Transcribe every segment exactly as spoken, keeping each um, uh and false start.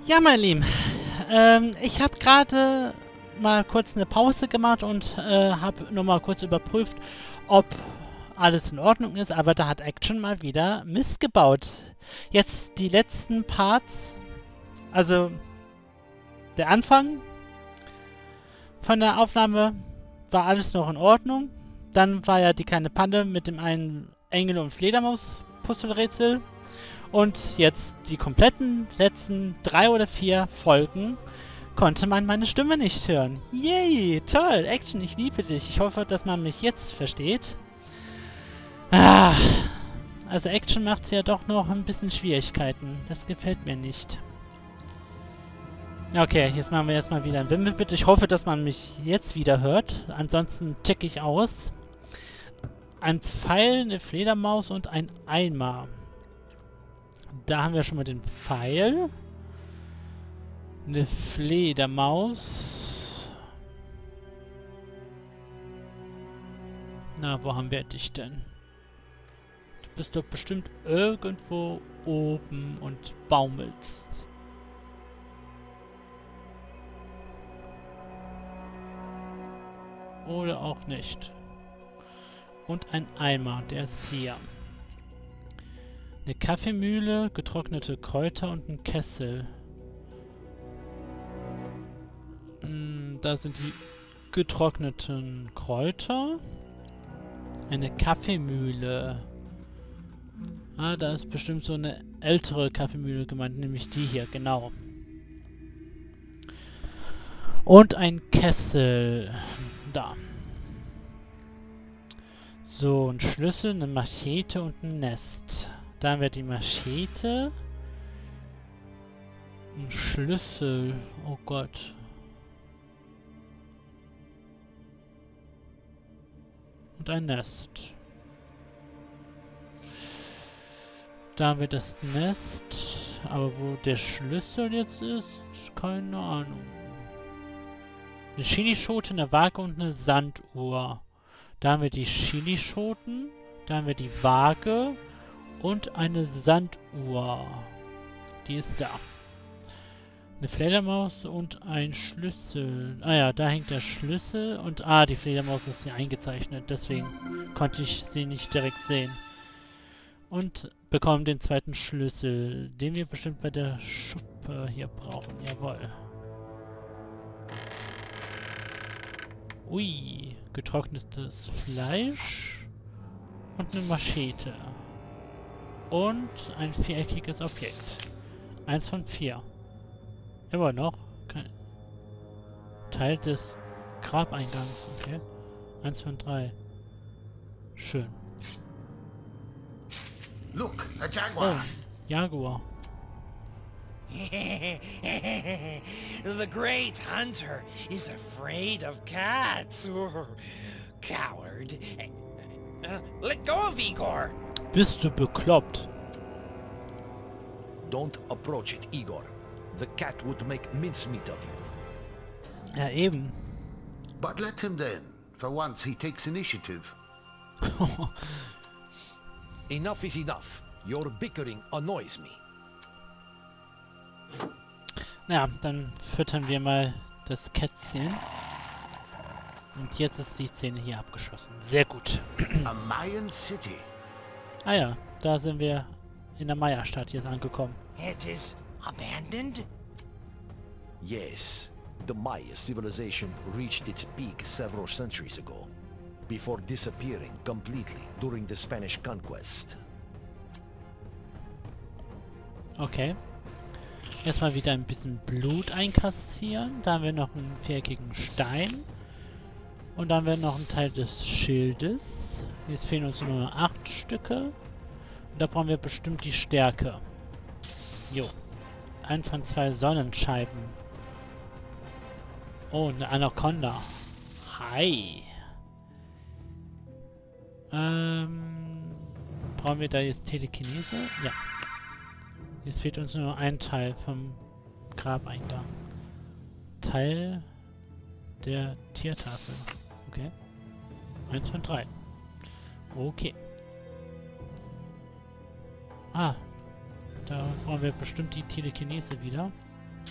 Ja, mein Lieben, ähm, ich habe gerade mal kurz eine Pause gemacht und äh, habe nur mal kurz überprüft, ob alles in Ordnung ist, aber da hat Action mal wieder Mist gebaut. Jetzt die letzten Parts, also der Anfang von der Aufnahme war alles noch in Ordnung. Dann war ja die kleine Panne mit dem einen Engel- und Fledermaus-Puzzlerätsel. Und jetzt die kompletten letzten drei oder vier Folgen konnte man meine Stimme nicht hören. Yay, toll, Action, ich liebe dich. Ich hoffe, dass man mich jetzt versteht. Ah, also Action macht ja doch noch ein bisschen Schwierigkeiten. Das gefällt mir nicht. Okay, jetzt machen wir erstmal wieder ein Wimmelbild. Ich hoffe, dass man mich jetzt wieder hört. Ansonsten check ich aus. Ein Pfeil, eine Fledermaus und ein Eimer. Da haben wir schon mal den Pfeil. Eine Fledermaus. Na, wo haben wir dich denn? Du bist doch bestimmt irgendwo oben und baumelst. Oder auch nicht. Und ein Eimer, der ist hier. Eine Kaffeemühle, getrocknete Kräuter und ein Kessel. Hm, da sind die getrockneten Kräuter. Eine Kaffeemühle. Ah, da ist bestimmt so eine ältere Kaffeemühle gemeint, nämlich die hier, genau. Und ein Kessel. Da. So, ein Schlüssel, eine Machete und ein Nest. Da haben wir die Machete. Ein Schlüssel. Oh Gott. Und ein Nest. Da haben wir das Nest. Aber wo der Schlüssel jetzt ist, keine Ahnung. Eine Chilischote, eine Waage und eine Sanduhr. Da haben wir die Chilischoten. Da haben wir die Waage. Und eine Sanduhr. Die ist da. Eine Fledermaus und ein Schlüssel. Ah ja, da hängt der Schlüssel. Und ah, die Fledermaus ist hier eingezeichnet. Deswegen konnte ich sie nicht direkt sehen. Und bekommen den zweiten Schlüssel. Den wir bestimmt bei der Schuppe hier brauchen. Jawohl. Ui. Getrocknetes Fleisch. Und eine Machete. Und ein viereckiges Objekt. Eins von vier. Immer noch. Kein Teil des Grabeingangs. Okay. Eins von drei. Schön. Look, a jaguar. Oh, Jaguar. The great hunter is afraid of cats. Coward. Uh, let go of Igor. Bist du bekloppt? Don't approach it, Igor. The cat would make mincemeat of you. Ja, eben. But let him then. For once he takes initiative. Enough is enough. Your bickering annoys me. Ja, dann füttern wir mal das Kätzchen. Und jetzt ist die Szene hier abgeschlossen. Sehr gut. A Mayan city. Ah ja, da sind wir in der Maya-Stadt jetzt angekommen. It is abandoned? Yes, the Maya civilization reached its peak several centuries ago, before disappearing completely during the Spanish conquest. Okay. Erstmal wieder ein bisschen Blut einkassieren. Da haben wir noch einen viereckigen Stein. Und dann haben wir noch einen Teil des Schildes. Jetzt fehlen uns nur noch acht Stücke. Und da brauchen wir bestimmt die Stärke. Jo. Ein von zwei Sonnenscheiben. Oh, eine Anaconda. Hi. Ähm... Brauchen wir da jetzt Telekinese? Ja. Jetzt fehlt uns nur ein Teil vom Grabeingang. Teil der Tiertafel. Okay. Eins von drei. Okay. Ah. Da brauchen wir bestimmt die Telekinese wieder.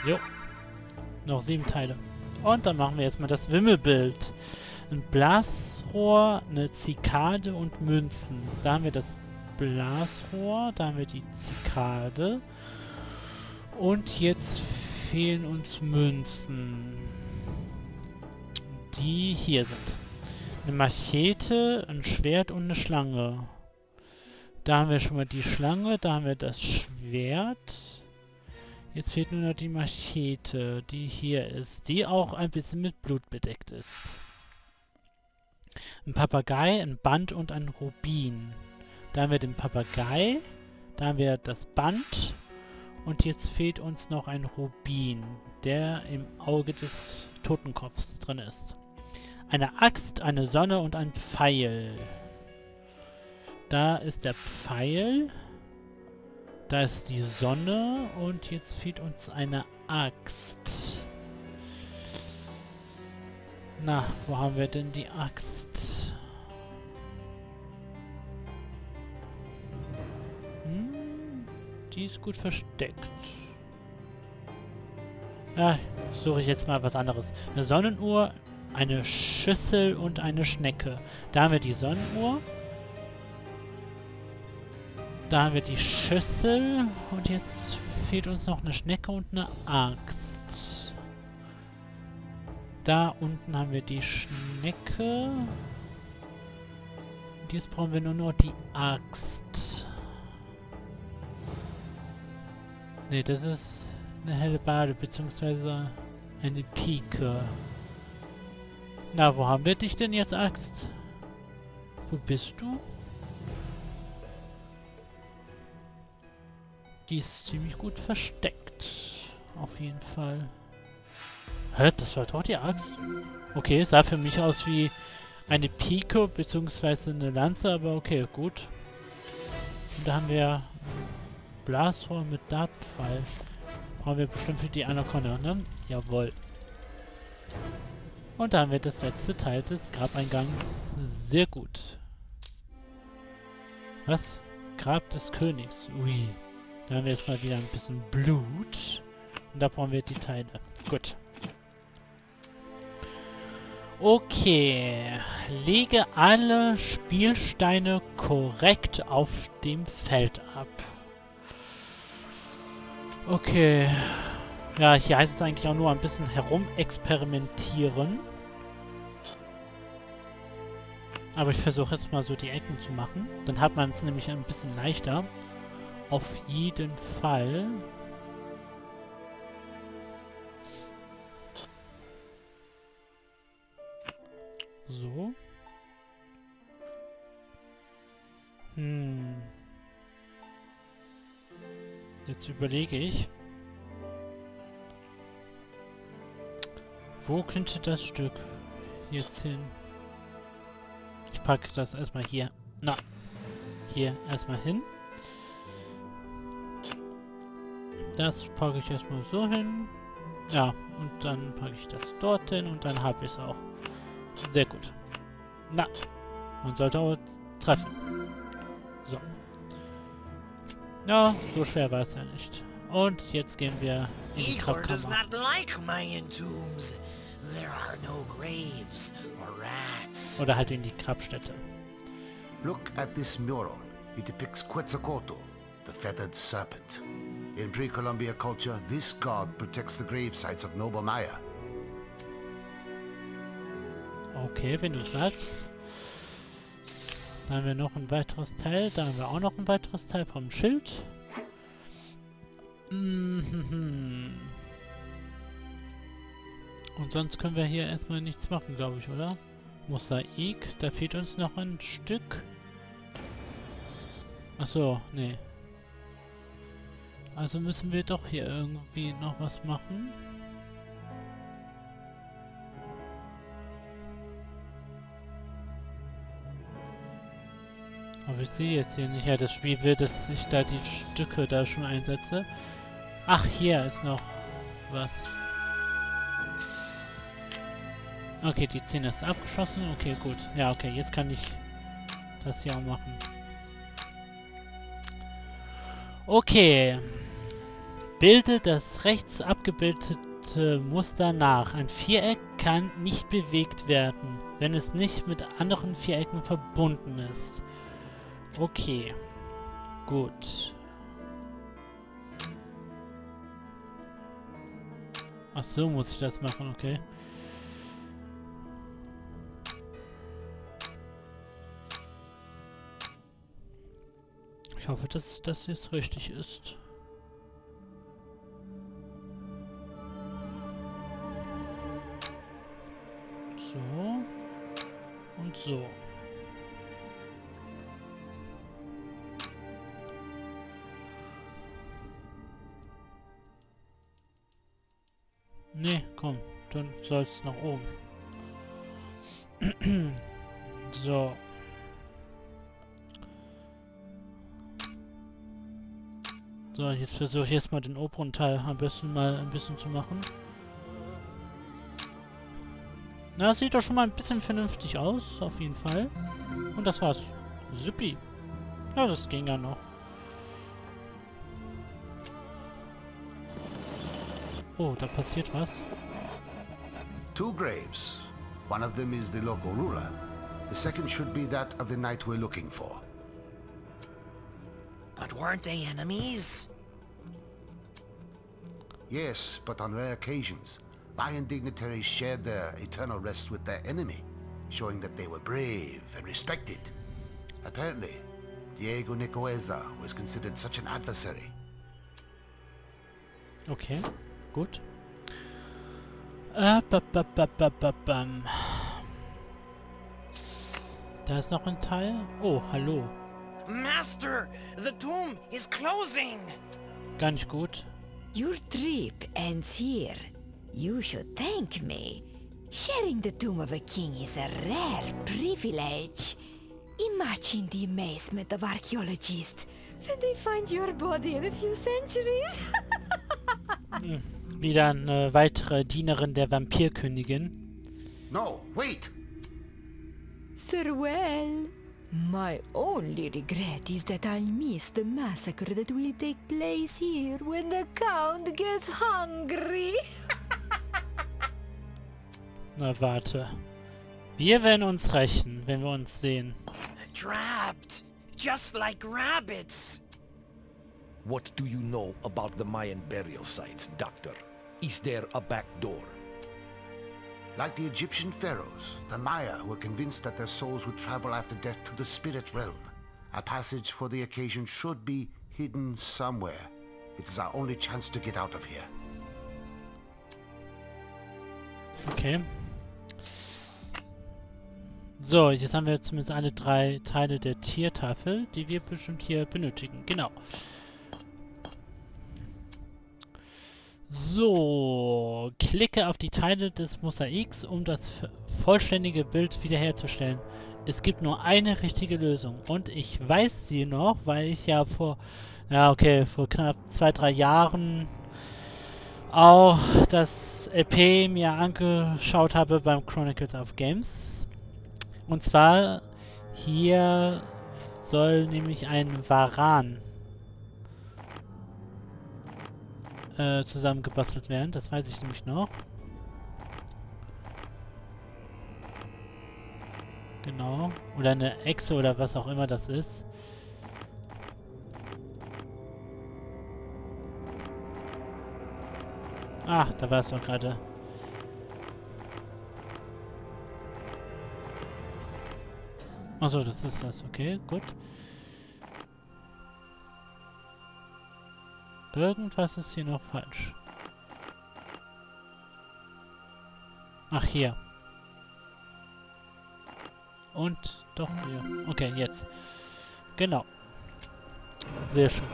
Jo. Noch sieben Teile. Und dann machen wir jetzt mal das Wimmelbild. Ein Blasrohr, eine Zikade und Münzen. Da haben wir das Blasrohr, da haben wir die Zikade. Und jetzt fehlen uns Münzen. Die hier sind. Eine Machete, ein Schwert und eine Schlange. Da haben wir schon mal die Schlange, da haben wir das Schwert. Jetzt fehlt nur noch die Machete, die hier ist, die auch ein bisschen mit Blut bedeckt ist. Ein Papagei, ein Band und ein Rubin. Da haben wir den Papagei, da haben wir das Band und jetzt fehlt uns noch ein Rubin, der im Auge des Totenkopfs drin ist. Eine Axt, eine Sonne und ein Pfeil. Da ist der Pfeil. Da ist die Sonne und jetzt fehlt uns eine Axt. Na, wo haben wir denn die Axt? Hm, die ist gut versteckt. Ja, suche ich jetzt mal was anderes. Eine Sonnenuhr, eine Schüssel und eine Schnecke. Da haben wir die Sonnenuhr. Da haben wir die Schüssel und jetzt fehlt uns noch eine Schnecke und eine Axt. Da unten haben wir die Schnecke. Und jetzt brauchen wir nur noch die Axt. Ne, das ist eine Hellebarde beziehungsweise eine Pike. Na, wo haben wir dich denn jetzt, Axt? Wo bist du? Die ist ziemlich gut versteckt. Auf jeden Fall. Hä? Das war doch die Axt? Okay, sah für mich aus wie eine Pike bzw. eine Lanze, aber okay, gut. Und da haben wir Blasrohr mit Dartpfeil. Brauchen wir bestimmt für die Anaconda, ne? Jawohl. Und da haben wir das letzte Teil des Grabeingangs. Sehr gut. Was? Grab des Königs. Ui. Da haben wir jetzt mal wieder ein bisschen Blut. Und da brauchen wir die Teile. Gut. Okay. Lege alle Spielsteine korrekt auf dem Feld ab. Okay. Ja, hier heißt es eigentlich auch nur ein bisschen herumexperimentieren. Aber ich versuche jetzt mal so die Ecken zu machen. Dann hat man es nämlich ein bisschen leichter. Auf jeden Fall. So. Hm. Jetzt überlege ich. Wo könnte das Stück jetzt hin? Ich packe das erstmal hier. Na. Hier erstmal hin. Das packe ich erstmal so hin. Ja, und dann packe ich das dorthin und dann habe ich es auch. Sehr gut. Na, man sollte auch treffen. So. Ja, so schwer war es ja nicht. Und jetzt gehen wir in die Igor does Grabkammer. not like Mayan tombs. There are no graves or rats. Oder halt in die Grabstätte. Look at this mural. It depicts Quetzalcoatl, the feathered serpent. In pre-Columbia culture, this god protects the grave sites of noble Maya. Okay, wenn du sagst. Dann haben wir noch ein weiteres Teil. Da haben wir auch noch ein weiteres Teil vom Schild. Mhm. Und sonst können wir hier erstmal nichts machen, glaube ich, oder? Mosaik, da fehlt uns noch ein Stück. Achso, nee. Also müssen wir doch hier irgendwie noch was machen. Aber ich sehe jetzt hier nicht. Ja, das Spiel will, dass ich da die Stücke da schon einsetze. Ach, hier ist noch was. Okay, die Szene ist abgeschlossen. Okay, gut. Ja, okay, jetzt kann ich das hier auch machen. Okay. Bilde das rechts abgebildete Muster nach. Ein Viereck kann nicht bewegt werden, wenn es nicht mit anderen Vierecken verbunden ist. Okay. Gut. Ach so, muss ich das machen, okay. Ich hoffe, dass das jetzt richtig ist. So. Und so. Nee, komm, dann soll's nach oben. So. So, jetzt versuche ich jetzt mal den oberen Teil am besten mal ein bisschen zu machen. Na, sieht doch schon mal ein bisschen vernünftig aus, auf jeden Fall. Und das war's. Suppi. Ja, das ging ja noch. Oh, da passiert was. Two graves. One of them is the local ruler. The second should be that of the knight we're looking for. But weren't they enemies? Yes, but on rare occasions, Mayan dignitaries shared their eternal rest with their enemy, showing that they were brave and respected. Apparently, Diego Nicoeza was considered such an adversary. Okay, gut. Äh, ba, ba, ba, ba, ba, bam. Da ist noch ein Teil. Oh, hallo. Master, the tomb is closing. Gar nicht gut. Your trip ends here. You should thank me. Sharing the tomb of a king is a rare privilege. Imagine the amazement of archaeologists when they find your body in a few centuries. Hm, wieder eine weitere Dienerin der Vampirkönigin. No, wait! Farewell. My only regret is that I'll miss the massacre that will take place here when the Count gets hungry. Na warte. Wir werden uns rächen, wenn wir uns sehen. Trapped, just like rabbits. What do you know about the Mayan burial sites, Doctor? Is there a back door? Like the Egyptian pharaohs, the Maya were convinced that their souls would travel after death to the spirit realm. A passage for the occasion should be hidden somewhere. It is our only chance to get out of here. Okay. So, jetzt haben wir zumindest alle drei Teile der Tiertafel, die wir bestimmt hier benötigen. Genau. So, klicke auf die Teile des Mosaiks, um das vollständige Bild wiederherzustellen. Es gibt nur eine richtige Lösung und ich weiß sie noch, weil ich ja vor, ja okay, vor knapp zwei, drei Jahren auch das L P mir angeschaut habe beim Chronicles of Games. Und zwar hier soll nämlich ein Varan Äh, zusammengebastelt werden. Das weiß ich nämlich noch. Genau. Oder eine Echse oder was auch immer das ist. Ach, da war es doch gerade. Achso, das ist das. Okay, gut. Irgendwas ist hier noch falsch. Ach, hier. Und doch hier. Okay, jetzt. Genau. Sehr schön.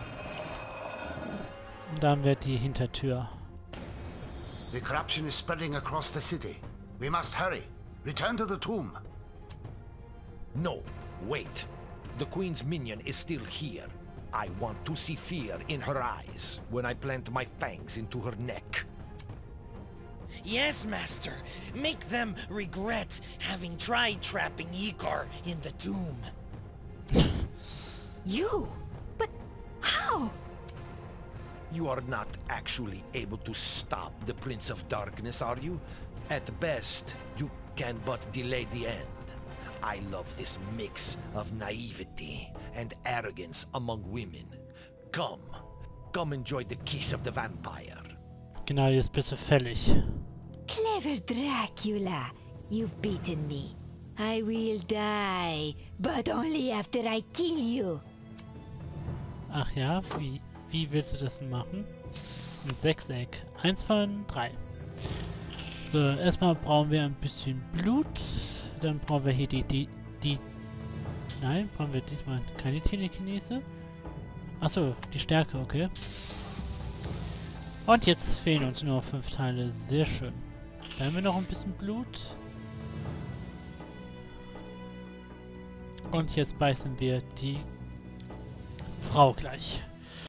Und da haben wir die Hintertür. The corruption is spreading across the city. We must hurry. Return to the tomb. No, wait. The Queen's minion is still here. I want to see fear in her eyes when I plant my fangs into her neck. Yes, Master. Make them regret having tried trapping Igor in the tomb. You? But how? You are not actually able to stop the Prince of Darkness, are you? At best, you can but delay the end. I love this mix of naivety and arrogance among women. Come, come enjoy the kiss of the vampire. Genau, jetzt bist du fällig. Clever Dracula, you've beaten me. I will die, but only after I kill you. Ach ja, wie, wie willst du das denn machen? Ein Sechseck. Eins von drei. So, erstmal brauchen wir ein bisschen Blut. Dann brauchen wir hier die, die, die... Nein, brauchen wir diesmal keine Telekinese. Achso, die Stärke, okay. Und jetzt fehlen uns nur noch fünf Teile. Sehr schön. Da haben wir noch ein bisschen Blut. Und jetzt beißen wir die Frau gleich.